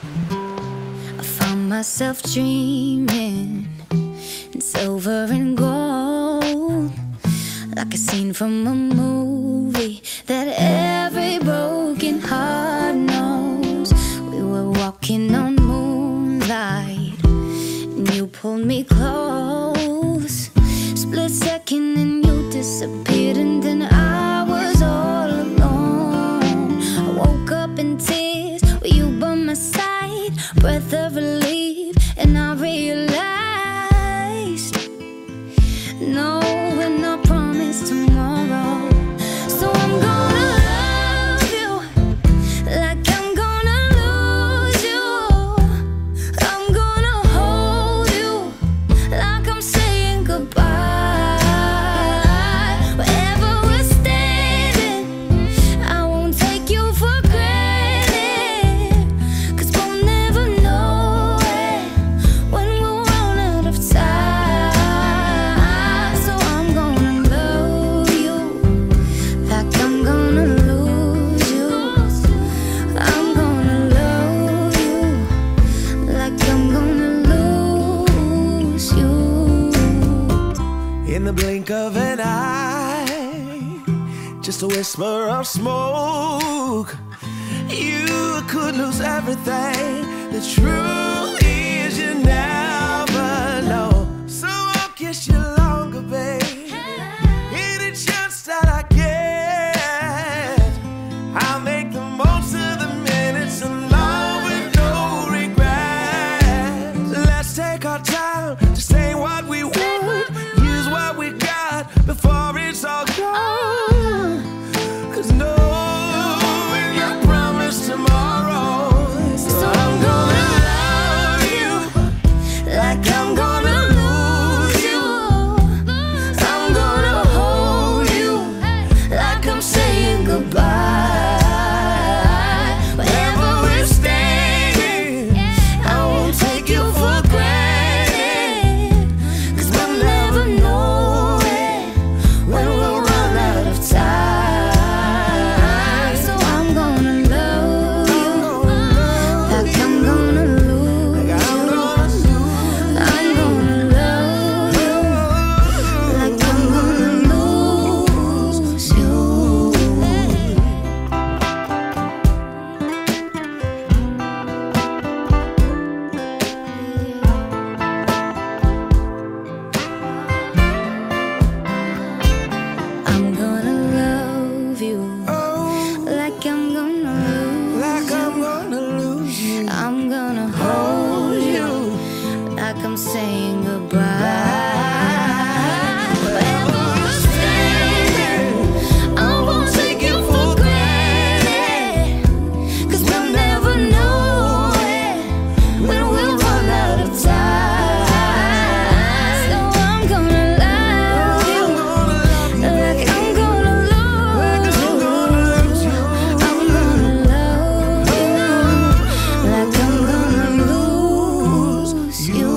I found myself dreaming in silver and gold, like a scene from a movie that every broken heart knows. We were walking on moonlight and you pulled me close. Split second and you disappeared, and then I was all alone. I woke up in tears with you by my side, breath of relief, and I realized no, we're not promised tomorrow. So I'm gonna love you like I'm gonna lose you. I'm gonna hold you like I'm saying goodbye. Wherever we're standing, I won't take you for granted, 'cause we'll never know it when we'll run out of time. So I'm gonna love you like I'm gonna lose you. I'm gonna love you like I'm gonna lose you. In the blink of an eye, just a whisper of smoke, you could lose everything. The truth is you never know. So I'll kiss you longer, babe. Any chance that I get, I'll make the most of the minutes alone with no regrets. Let's take our time to say what we want, use what we got before it's all gone. 'Cause no, we're not promised tomorrow. So I'm gonna love you like I'm gonna lose you. I'm gonna hold you like I'm saying goodbye. Wherever we're standing, I won't take you for granted, 'cause we'll never know it when we'll run out of time. So I'm gonna love you like I'm gonna lose you. I'm gonna love you like I'm gonna lose you. I'm gonna love you like I'm gonna lose Like I'm gonna lose you. I'm gonna hold you like I'm saying goodbye. Wherever we're standing, I won't take you for granted, 'cause we'll never know it when we'll run out of time. So I'm gonna love you like I'm gonna lose you. I'm gonna love you like I'm gonna lose you.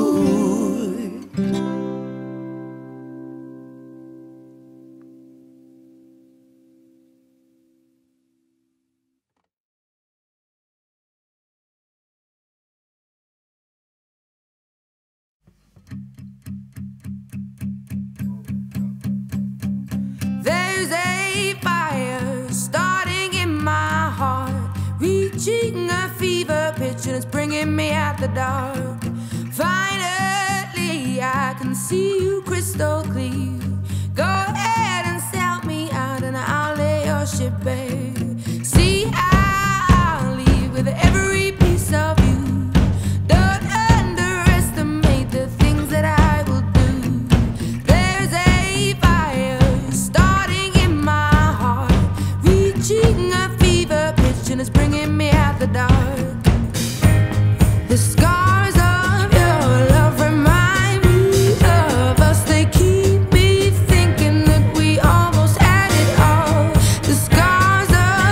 There's a fire starting in my heart, reaching a fever pitch, and it's bringing me out the dark. Finally, I can see you crystal clear. Go ahead and sell me out, and I'll lay your ship bare. See, I'll leave with every piece of you. Don't underestimate the things that I will do. There's a fire starting in my heart, reaching a fever pitch, and it's bringing me out the dark. The scars of your love remind me of us. They keep me thinking that we almost had it all. The scars of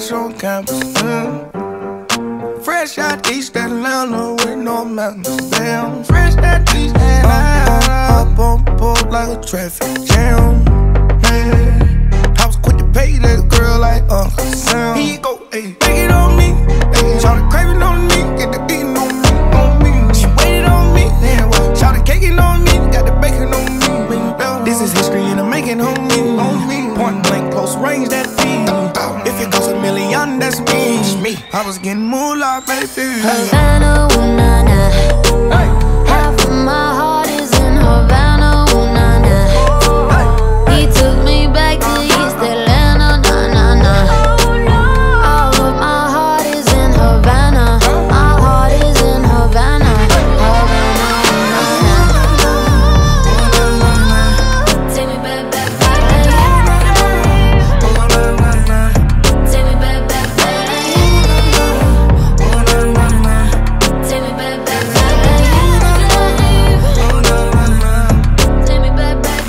fresh on campus. Fresh out East Atlanta with no mountains. Damn, fresh out East Atlanta. Up on board like a traffic jam. Man, I was quick to pay that girl like Uncle Sam. Here you go, ayy, take it on me. Ayy, shout it craving on me, get the beating on me, on me. She waited on me, damn, shout it caking on me, got the bacon on me. This is history and I'm making on me, on me. Point blank, close range, that beat. If it costs $1 million, that's me. I was getting moolah, baby. Havana, ooh, nah, nah. Half of my heart is in Havana, ooh, nah, nah. He took me back to East Atlanta, nah, nah, nah. All of my heart is in Havana. My heart is in Havana. Havana, ooh, nah, nah. Take me back, back, back, take me back, back, back. Take me back, back, take me back, back,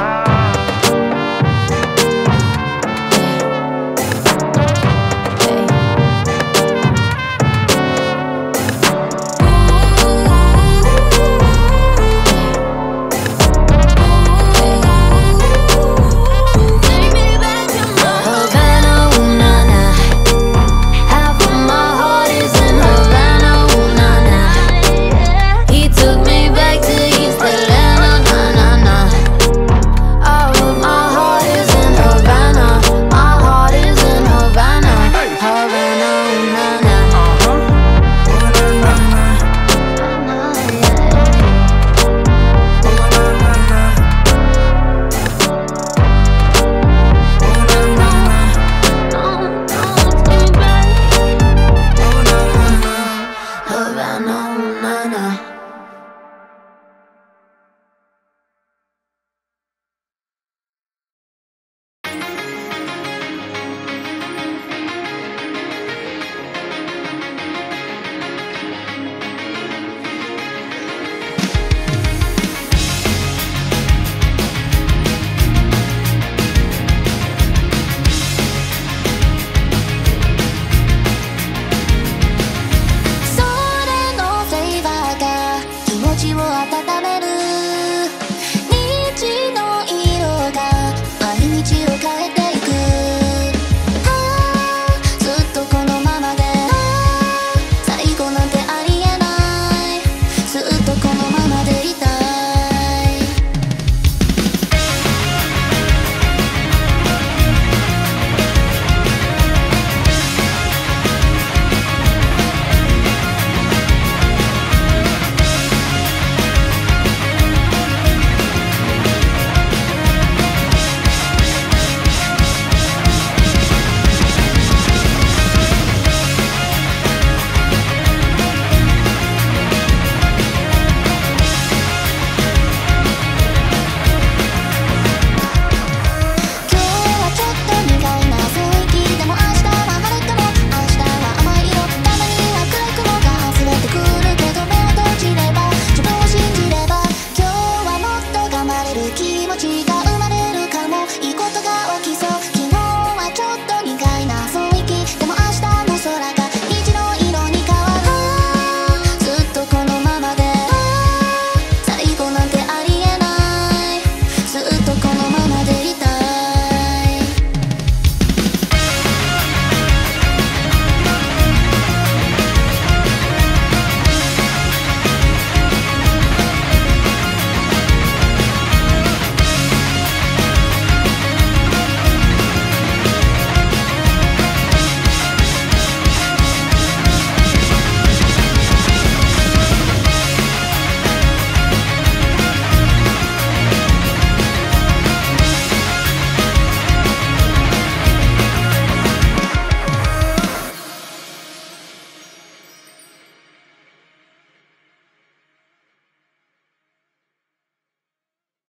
Havana, ooh, nah, nah. Half of my heart is in Havana, ooh, nah, nah. He took me back to East Atlanta, nah, nah, nah. All of my heart is in Havana. My heart is in Havana. Havana, ooh, nah, nah. Havana, ooh, nah, nah.気持ちが